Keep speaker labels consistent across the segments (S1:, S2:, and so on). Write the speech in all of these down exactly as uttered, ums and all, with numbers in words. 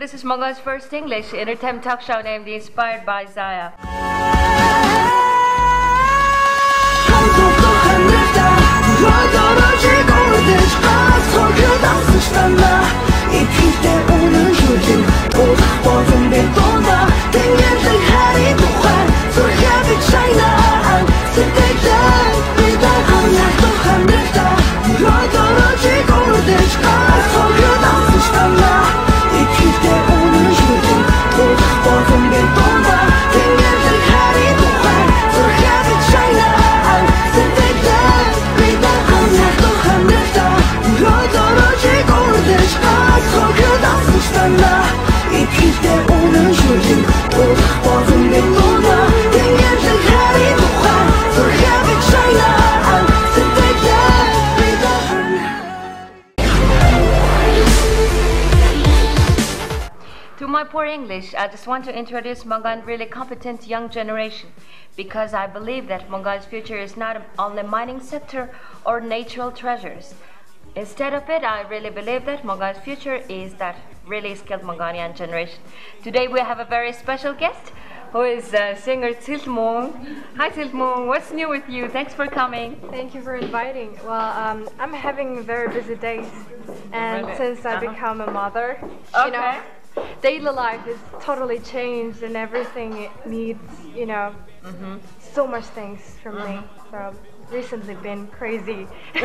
S1: This is Mongol's First English entertainment talk show named Inspired by Zaya. To my poor English, I just want to introduce Mongol's really competent young generation, because I believe that Mongol's future is not only mining sector or natural treasures. Instead of it, I really believe that Mongol's future is that really skilled Mongolian generation. Today we have a very special guest who is uh, singer Tiltmung. Hi Tiltmung, what's new with you? Thanks for coming.
S2: Thank you for inviting. Well, um, I'm having very busy days, and
S1: Really?
S2: since I
S1: Uh-huh.
S2: become a mother,
S1: Okay.
S2: you know, daily life is totally changed, and everything needs, you know,
S1: Mm-hmm.
S2: so much things from me. So recently been crazy.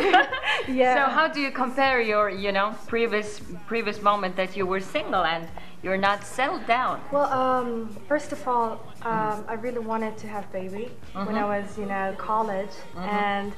S2: Yeah.
S1: So how do you compare your, you know, previous previous moment that you were single and you're not settled down?
S2: Well, um, first of all, um, I really wanted to have baby when I was, you know, college, and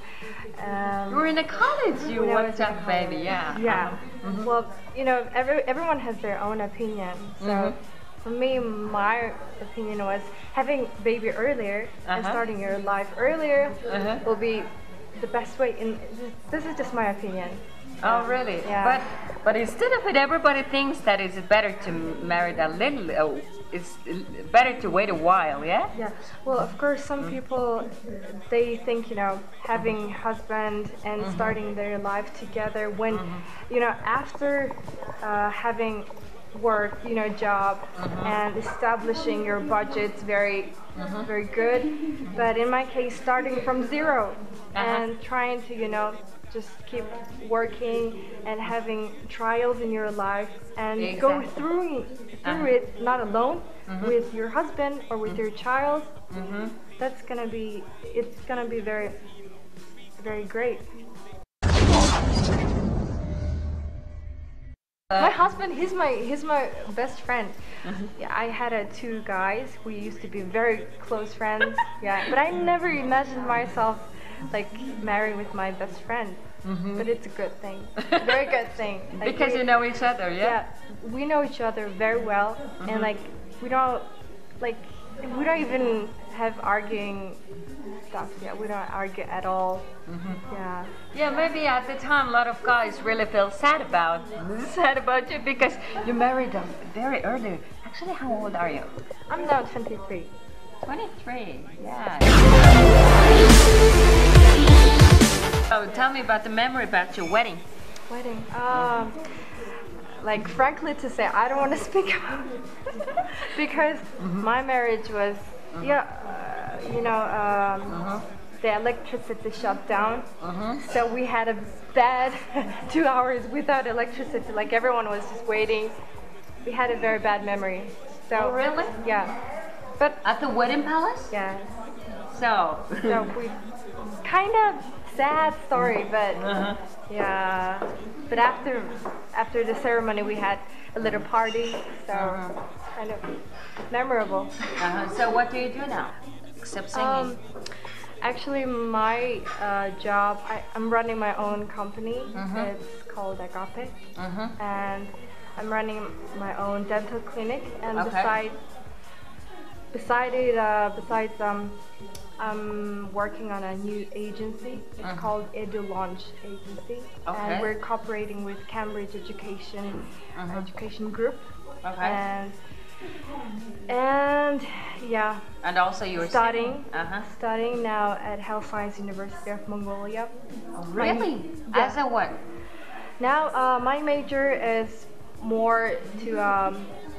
S2: um,
S1: You were in a college, you
S2: when I
S1: wanted
S2: was
S1: to
S2: in
S1: have a baby, yeah.
S2: Yeah.
S1: Uh-huh.
S2: Well, you know, every, everyone has their own opinion. So
S1: Mhm.
S2: for me, my opinion was having baby earlier and
S1: Uh-huh.
S2: starting your life earlier
S1: Uh-huh.
S2: will be the best way. In this is just my opinion.
S1: Oh, really?
S2: Yeah.
S1: But but instead of it, everybody thinks that it's better to marry a little. Oh, it's better to wait a while, yeah.
S2: Yeah. Well, of course, some people they think, you know, having husband and starting their life together when, you know, after uh, having work, you know, job and establishing your budgets very, very good. But in my case, starting from zero and trying to, you know, just keep working and having trials in your life and go
S1: Exactly.
S2: through through
S1: Uh-huh.
S2: it not alone with your husband or with your child. That's gonna be it's gonna be very very great. My husband, he's my he's my best friend. Yeah, I had uh, two guys. We used to be very close friends. Yeah, but I never imagined myself like married with my best friend. But it's a good thing, very good thing. Like,
S1: Because
S2: we-
S1: you know each other, yeah.
S2: yeah, we know each other very well, and like we don't like we don't even have arguing stuff. Yeah, we don't argue at all. Yeah.
S1: Yeah, maybe at the time a lot of guys really feel sad about sad about you because you married them very early. Actually, how old are you?
S2: I'm now twenty-three.
S1: twenty-three. Yeah. So tell me about the memory about your wedding.
S2: Wedding. Um, like frankly to say, I don't want to speak about it because my marriage was, yeah, uh, you know, um, the electricity shut down, so we had a bad two hours without electricity. Like everyone was just waiting. We had a very bad memory. So
S1: Oh, really?
S2: yeah, but
S1: At the wedding palace?
S2: yeah,
S1: So.
S2: so we kind of sad story, but.
S1: Uh-huh.
S2: Yeah, but after after the ceremony we had a little party, so kind of memorable.
S1: Uh-huh. So what do you do now? Except singing.
S2: Um, actually, my uh, job, I, I'm running my own company. It's called Agape,
S1: Mhm.
S2: and I'm running my own dental clinic. And
S1: Okay.
S2: beside beside it, uh, besides um, I'm working on a new agency. It's called Edu Launch Agency,
S1: Okay.
S2: and we're cooperating with Cambridge Education Education Group.
S1: Okay.
S2: And and yeah,
S1: And also you were
S2: studying
S1: Uh-huh.
S2: studying now at Health Science University of Mongolia.
S1: Really?
S2: Yeah.
S1: As a what?
S2: Now uh, my major is more to um,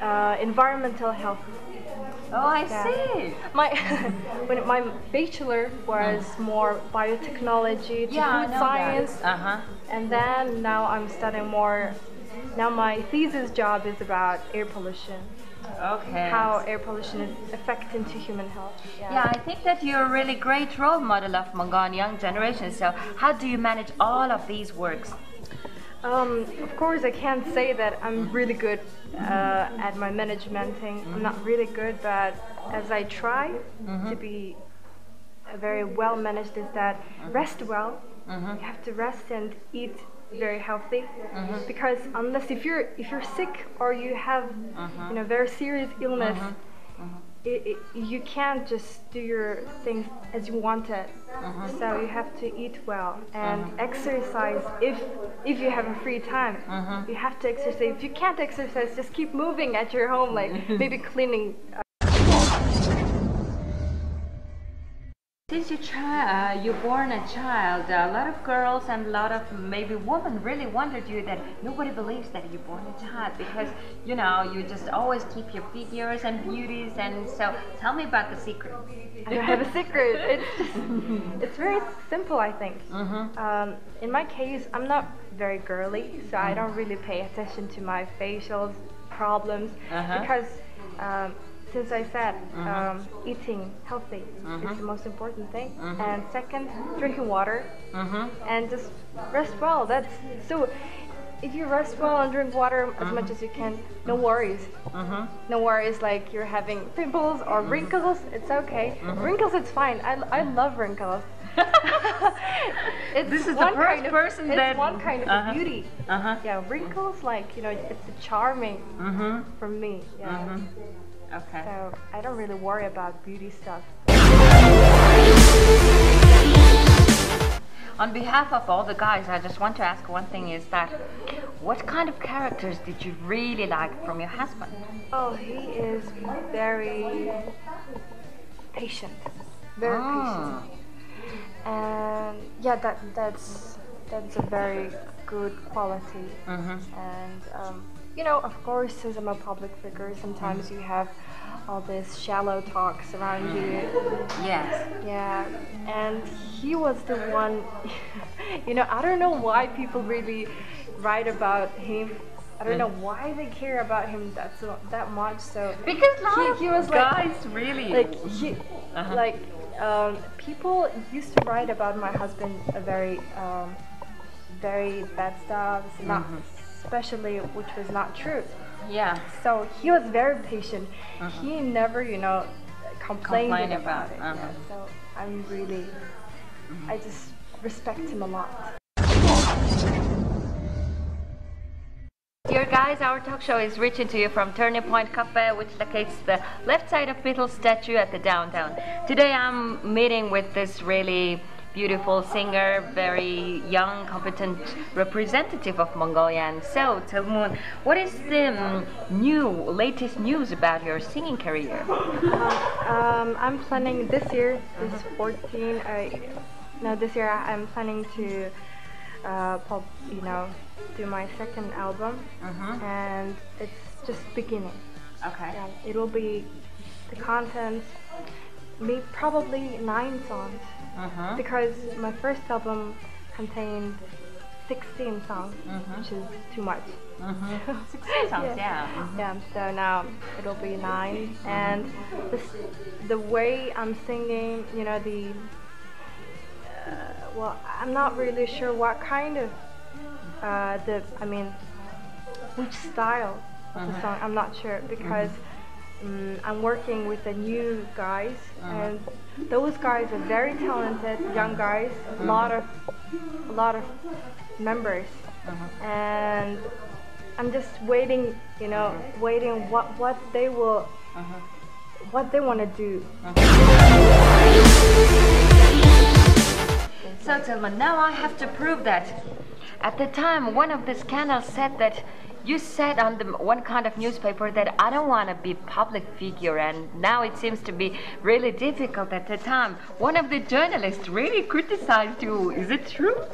S2: uh, environmental health.
S1: Oh, I
S2: Yeah.
S1: see.
S2: My when my bachelor was more biotechnology to
S1: Yeah, I
S2: food
S1: know
S2: science,
S1: that. Uh-huh.
S2: and then now I'm studying more. Now my thesis job is about air pollution,
S1: Okay.
S2: how air pollution is affecting to human health.
S1: Yeah, I think that you're a really great role model of Mongan young generation. So how do you manage all of these works?
S2: Um, of course, I can't say that I'm really good uh, at my management thing. I'm not really good, but as I try to be uh, very well managed, is that rest well. You have to rest and eat very healthy, because unless if you're if you're sick or you have you know very serious illness, it, it, you can't just do your things as you want it. So you have to eat well and exercise if if you have a free time. You have to exercise. If you can't exercise, just keep moving at your home, like maybe cleaning. Uh,
S1: Since you try, uh, you born a child, a lot of girls and a lot of maybe women really wondered you that nobody believes that you born a child because you know you just always keep your figures and beauties, and so tell me about the secret.
S2: I don't have a secret. It's just, it's very simple, I think.
S1: Mm-hmm.
S2: Um, in my case, I'm not very girly, so I don't really pay attention to my facial problems
S1: Uh-huh.
S2: because, um, since I said um, eating healthy is the most important thing, and second, drinking water,
S1: Mm-hmm.
S2: and just rest well. That's so. If you rest well and drink water as much as you can, no worries.
S1: Mm-hmm.
S2: No worries like you're having pimples or wrinkles. It's okay. Wrinkles, it's fine. I, I love wrinkles. It's
S1: This is the
S2: one
S1: first
S2: kind of,
S1: person
S2: it's
S1: that-
S2: one kind of
S1: Uh-huh.
S2: beauty.
S1: Uh-huh.
S2: Yeah, wrinkles, like you know, it's a charming
S1: Mm-hmm.
S2: for me. Yeah.
S1: Mm-hmm. Okay.
S2: So I don't really worry about beauty stuff.
S1: On behalf of all the guys, I just want to ask one thing: is that what kind of characters did you really like from your husband?
S2: Oh, he is very patient. Very patient.
S1: Ah.
S2: And yeah, that that's that's a very good quality.
S1: Mm-hmm.
S2: And um, you know, of course, since I'm a public figure, sometimes you have all these shallow talks around you.
S1: Yes.
S2: Yeah, and he was the one. You know, I don't know why people really write about him. I don't know why they care about him that so that much. So
S1: Because a lot
S2: he,
S1: of
S2: he was like,
S1: guys really
S2: like he,
S1: Uh-huh.
S2: like um, people used to write about my husband a very um, very bad stuff, not especially which was not true.
S1: yeah.
S2: So he was very patient. He never, you know, complained
S1: Complain
S2: about,
S1: about,
S2: it.
S1: uh-huh.
S2: Yeah, so I'm really, I just respect him a lot.
S1: Dear guys, our talk show is reaching to you from Turning Point Cafe, which locates the left side of Beatles statue at the downtown. Today I'm meeting with this really beautiful singer, very young, competent representative of Mongolian. So, Telmoon, what is the um, new, latest news about your singing career?
S2: Um, I'm planning this year, this fourteen, uh, no, this year I- I'm planning to, uh, pop, you know, do my second album,
S1: Mm-hmm.
S2: and it's just beginning.
S1: Okay.
S2: Yeah, it will be the content, me probably nine songs,
S1: Mm-hmm.
S2: because my first album contained sixteen songs, which is too much.
S1: Mm-hmm. sixteen songs, yeah.
S2: Yeah, so now it'll be nine, and this, the way I'm singing, you know, the uh, well, I'm not really sure what kind of uh, the, I mean, which style of the song. I'm not sure because um, I'm working with the new guys, and those guys are very talented, young guys, a lot of, a lot of members, and I'm just waiting, you know, waiting what what they will, what they want to do.
S1: So, Tilman, now I have to prove that. At the time, one of the scandals said that you said on the one kind of newspaper that I don't want to be public figure, and now it seems to be really difficult at the time. One of the journalists really criticized you. Is it true?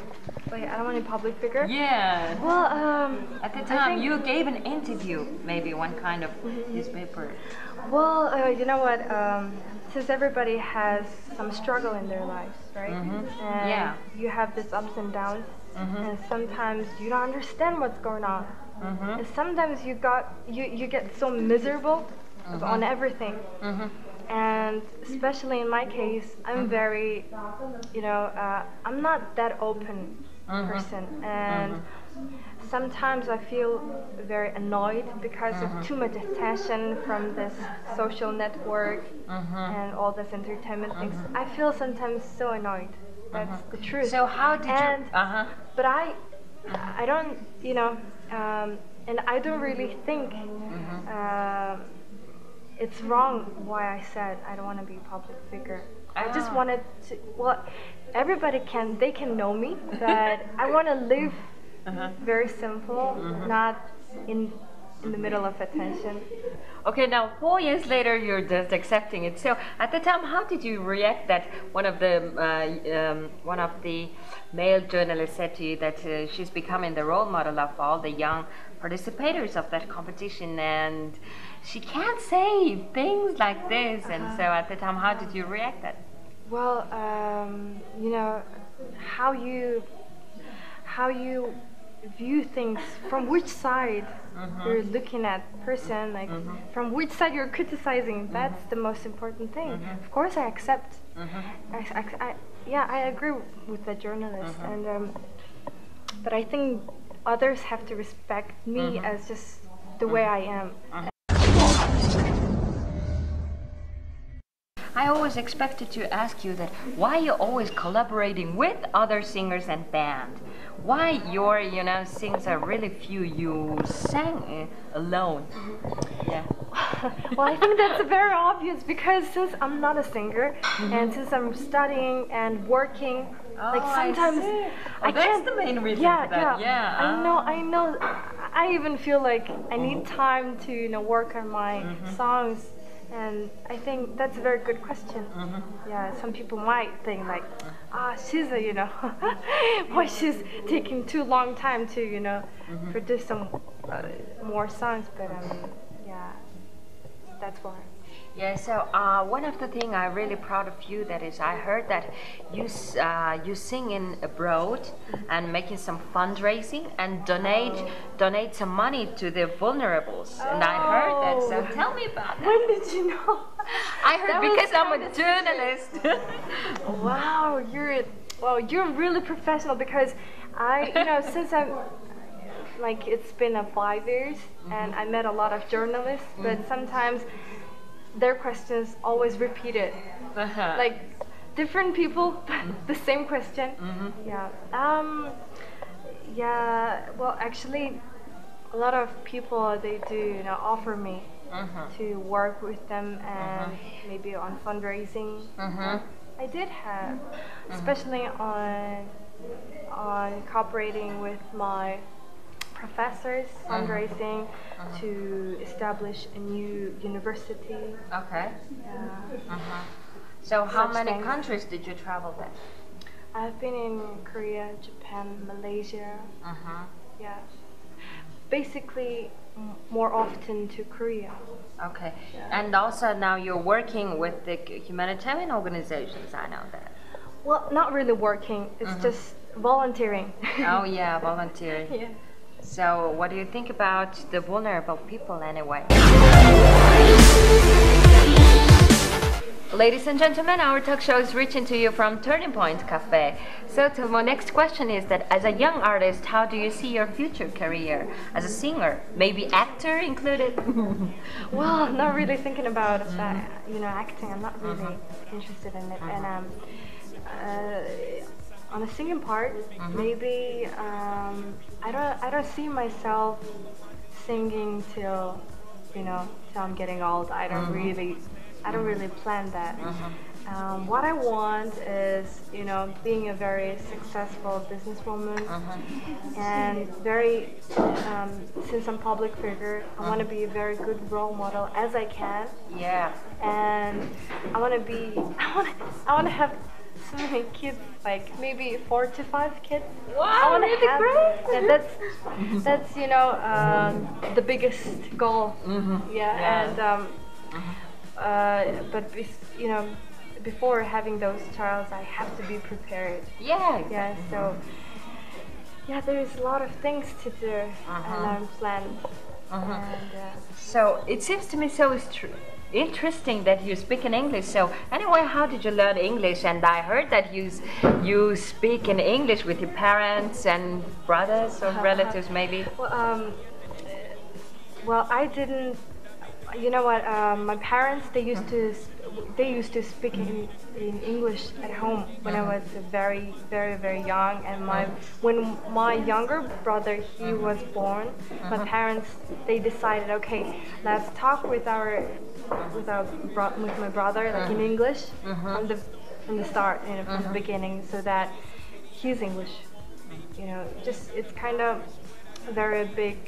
S2: Wait, I don't want a public figure.
S1: Yeah.
S2: Well, um,
S1: At the
S2: I
S1: time,
S2: think-
S1: you gave an interview, maybe one kind of newspaper.
S2: Well, uh, you know what? Um, since everybody has some struggle in their lives, right?
S1: Mhm.
S2: And
S1: Yeah.
S2: you have this ups and downs,
S1: Mhm.
S2: and sometimes you don't understand what's going on,
S1: Mhm.
S2: and sometimes you got you you get so miserable on everything.
S1: Mhm.
S2: And especially in my case, I'm very, you know, uh, I'm not that open
S1: Mhm.
S2: person, and sometimes I feel very annoyed because of too much attention from this social network
S1: Mhm.
S2: and all this entertainment things. I feel sometimes so annoyed. That's the truth.
S1: So how did
S2: and,
S1: you? Uh huh.
S2: But I, I don't, you know, um, and I don't really think uh, it's wrong why I said I don't want to be a public figure. I just
S1: Ah.
S2: wanted to. Well, everybody can, they can know me, but I want to live
S1: Uh-huh.
S2: very simple, not in in the middle of attention.
S1: Okay, now four years later, you're just accepting it. So at the time, how did you react that one of the uh, um, one of the male journalists said to you that uh, she's becoming the role model of all the young participators of that competition, and she can't say things like this? And so at the time, how did you react that?
S2: Well, um, you know, how you how you view things, from which side you're looking at person, like from which side you're criticizing, that's the most important thing. Of course I accept. I, I, I, yeah, I agree with the journalist, and um, but I think others have to respect me as just the way I am.
S1: I always expected to ask you that why you're always collaborating with other singers and band. Why your, you know, sings are really few you sang uh, alone. Yeah.
S2: Well, I think that's very obvious because since I'm not a singer and since I'm studying and working, like
S1: Oh, I
S2: sometimes
S1: see.
S2: I,
S1: Oh, that's
S2: can't.
S1: the main reason
S2: yeah,
S1: for that.
S2: Yeah,
S1: Yeah,
S2: I
S1: ah.
S2: know. I know. I even feel like I need time to, you know, work on my songs. And I think that's a very good question. Yeah, some people might think like, ah, she's a, you know, why she's taking too long time to, you know, produce some uh, more songs. But um, yeah, that's why.
S1: Yeah, so uh, one of the things I'm really proud of you that is I heard that you s- uh, you sing in abroad and making some fundraising and donate donate some money to the vulnerables, and I heard that. So
S2: Oh.
S1: tell me about that.
S2: When did you know?
S1: I heard
S2: That was
S1: because I'm a
S2: kinda
S1: journalist.
S2: Wow, you're well, you're really professional because I, you know, since I'm like it's been a five years and I met a lot of journalists, but sometimes their questions always repeated,
S1: Uh-huh.
S2: like different people, the same question. Yeah. Um. Yeah. Well, actually, a lot of people they do, you know, offer me
S1: Mhm.
S2: to work with them and maybe on fundraising.
S1: Mhm.
S2: I did have, especially on on cooperating with my professors, fundraising to establish a new university.
S1: Okay.
S2: Yeah.
S1: Uh-huh. So how
S2: Such
S1: many
S2: things.
S1: countries did you travel then?
S2: I've been in Korea, Japan, Malaysia.
S1: Uh-huh.
S2: Yeah. Basically, m- more often to Korea.
S1: Okay. And also now you're working with the humanitarian organizations, I know that.
S2: Well, not really working. It's just volunteering.
S1: Oh yeah, volunteering.
S2: Yeah.
S1: So what do you think about the vulnerable people anyway? Ladies and gentlemen, our talk show is reaching to you from Turning Point Cafe. So to my next question is that as a young artist, how do you see your future career as a singer? Maybe actor included?
S2: Well, not really thinking about that. You know, acting. I'm not really interested in it. And um, uh, on the singing part, maybe um, I don't. I don't see myself singing till, you know, till I'm getting old. I don't really. I don't really plan that. Um, what I want is, you know, being a very successful businesswoman and very, um, since I'm public figure, I want to be a very good role model as I can,
S1: Yeah.
S2: and I want to be, I want to, I want to have so many kids, like maybe four to five kids.
S1: Wow,
S2: I wanna
S1: really
S2: have,
S1: great.
S2: yeah, that's that's you know um, the biggest goal.
S1: Mm-hmm.
S2: Yeah,
S1: Yeah.
S2: and um, uh, but bes- you know, before having those trials, I have to be prepared.
S1: Yeah.
S2: Yeah, so yeah, there's a lot of things to do, and I'm planned.
S1: Uh-huh.
S2: And uh,
S1: So it seems to me so str- interesting that you speak in English. So anyway, how did you learn English? And I heard that you s- you speak in English with your parents and brothers or relatives, maybe.
S2: well, um, well, I didn't. You know what? Um, my parents they used to s- they used to speak in, in English at home when I was very very very young. And my when my younger brother he was born, my parents they decided, okay, let's talk with our with our bro- with my brother like in English from the from the start, you know, from the beginning, so that he's English. You know, just it's kind of very big,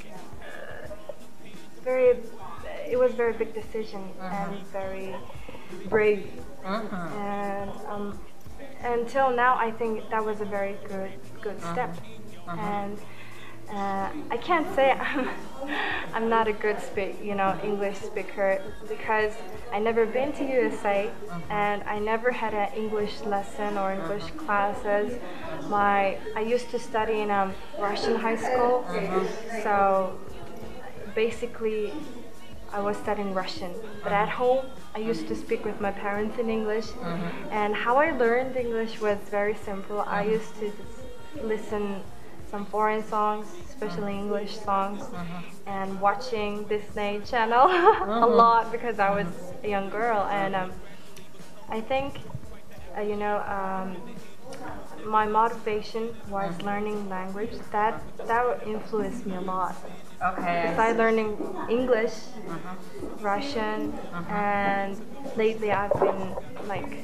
S2: very. It was very big decision and very brave. And um, until now, I think that was a very good good step. And uh, I can't say I'm I'm not a good speak you know English speaker because I never been to U S A and I never had an English lesson or English classes. My I used to study in a Russian high school, so basically I was studying Russian, but at home I used to speak with my parents in English. And how I learned English was very simple. I used to just listen some foreign songs, especially English songs, and watching Disney Channel a lot because I was a young girl. And um, I think, uh, you know, um, my motivation was learning language. That that influenced me a lot.
S1: Okay.
S2: Besides learning English, Russian, and lately I've been like,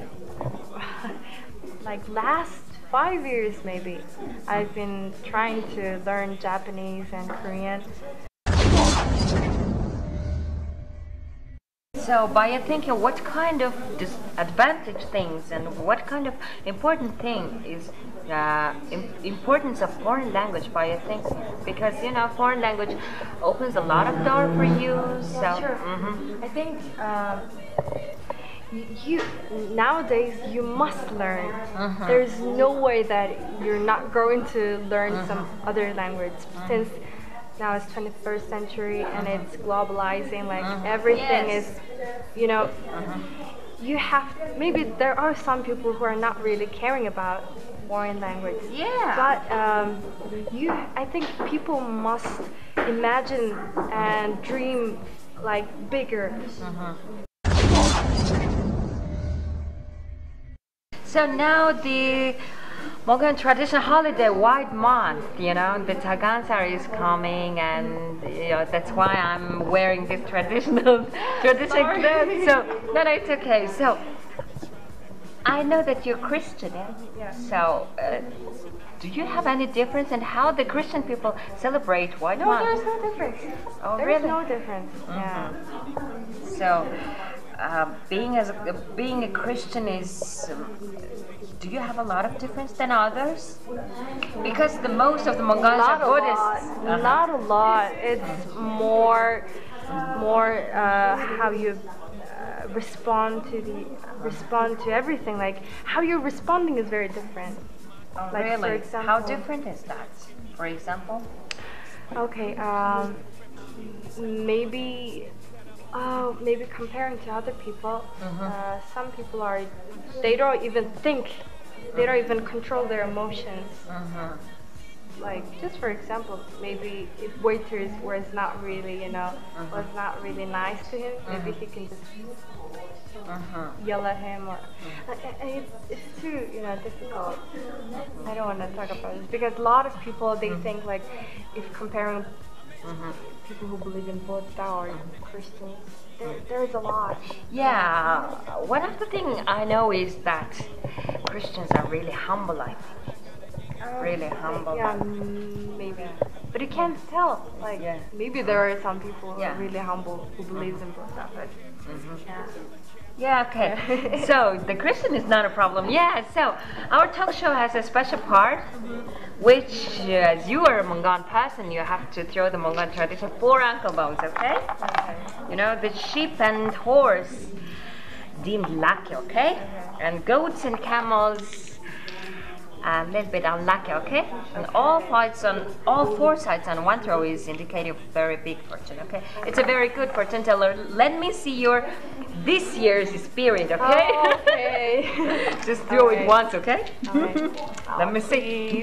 S2: like last five years maybe, I've been trying to learn Japanese and Korean.
S1: So, by your thinking, what kind of disadvantage things and what kind of important thing is uh, im- importance of foreign language by your thinking? Because you know, foreign language opens a lot of door for you. So,
S2: Yeah, sure.
S1: mhm.
S2: I think um, y- you nowadays you must learn. There's no way that you're not going to learn some other language since now it's twenty-first century and it's globalizing. Like everything
S1: Yes.
S2: is, you know, you have. Maybe there are some people who are not really caring about foreign language.
S1: Yeah.
S2: But um, you, I think people must imagine and dream like bigger.
S1: So now the Mongolian traditional holiday, White Month, you know, the Tagansar is coming, and you know, that's why I'm wearing this traditional traditional clothes. So no, no, it's okay. So I know that you're Christian, yeah.
S2: Yeah.
S1: So uh, do you have any difference in how the Christian people celebrate White
S2: No,
S1: Month?
S2: there's no difference.
S1: Oh,
S2: There's
S1: really?
S2: no difference. Yeah.
S1: So, uh, being as a, being a Christian is, um, do you have a lot of difference than others? Because the most of the Mongolians
S2: Not
S1: are
S2: a
S1: Buddhists.
S2: lot.
S1: Uh-huh.
S2: Not a lot. It's more, more uh, how you uh, respond to the respond to everything. Like how you're responding is very different.
S1: Oh,
S2: Like, for
S1: really?
S2: example-
S1: How different is that? For example?
S2: Okay. Um, maybe. Oh, maybe comparing to other people, uh, some people are, they don't even think, they don't even control their emotions. Like, just for example, maybe if waiters was not really, you know, was not really nice to him, maybe he can just yell at him or, like, and it's, it's too, you know, difficult. I don't want to talk about this because a lot of people, they think like, if comparing people who believe in Buddha or Christians, there, there's a lot.
S1: Yeah, one of the things I know is that Christians are really humble, I think.
S2: Uh,
S1: Really humble.
S2: Yeah, mm, maybe. But you can't tell. Like,
S1: Yeah.
S2: maybe there are some people who
S1: Yeah.
S2: are really humble who believes in Buddha, but yeah.
S1: Yeah, okay. So the Christian is not a problem. Yeah, so our talk show has a special part, which, uh, as you are a Mongan person, you have to throw the Mongan tradition four ankle bones, okay?
S2: Okay.
S1: You know, the sheep and horse deemed lucky, okay? And goats and camels a little bit unlucky, okay? And all sides on all four sides on one throw is indicating very big fortune, okay? It's a very good fortune teller. Let me see your this year's spirit, okay?
S2: Oh, okay.
S1: Just throw
S2: Okay.
S1: it once, okay?
S2: Alright.
S1: Let me see.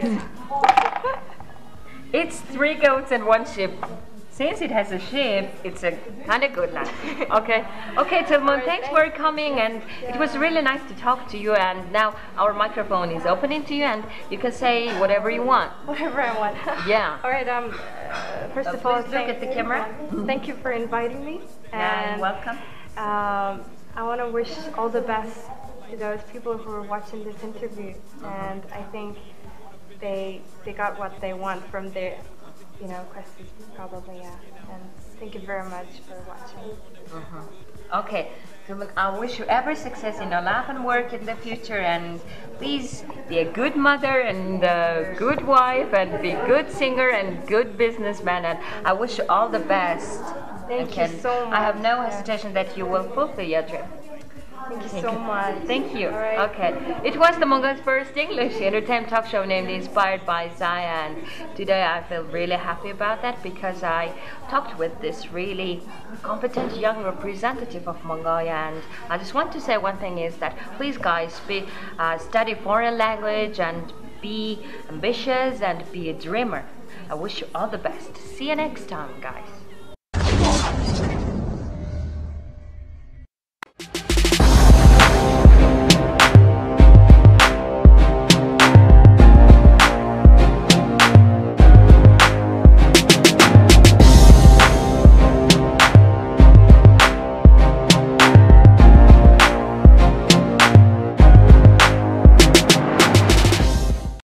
S1: It's three goats and one sheep. Since it has a sheep, it's a kind of good luck. Okay, okay, Tilmon,
S2: Alright,
S1: thanks
S2: thank
S1: for coming, and it was really nice to talk to you. And now our microphone is opening to you, and you can say whatever you want.
S2: Whatever I want.
S1: Yeah.
S2: All right. Um. Uh, first
S1: Uh,
S2: of all,
S1: please look at the camera.
S2: Thank you for inviting me.
S1: Yeah,
S2: And
S1: welcome.
S2: Um, I want to wish all the best to those people who are watching this interview, and I think they they got what they want from their, you know, questions probably. Yeah. And thank you very much for watching.
S1: Mhm. Okay, so look, I wish you every success in your life and work in the future, and please be a good mother and a good wife and be a good singer and good businessman, and I wish you all the best.
S2: Thank
S1: And
S2: you so much.
S1: I have no
S2: Yeah.
S1: hesitation that you will fulfill your dream.
S2: Thank you so much.
S1: Thank you.
S2: All right.
S1: Okay. It was the Mongan's first English entertainment talk show named Inspired by Zaya, and today I feel really happy about that because I talked with this really competent young representative of Mongolia, and I just want to say one thing is that please guys be, uh, study foreign language and be ambitious and be a dreamer. I wish you all the best. See you next time, guys.